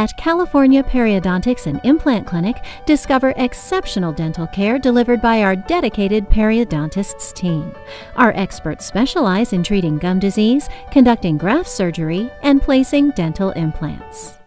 At California Periodontics and Implant Clinic, discover exceptional dental care delivered by our dedicated periodontists team. Our experts specialize in treating gum disease, conducting graft surgery, and placing dental implants.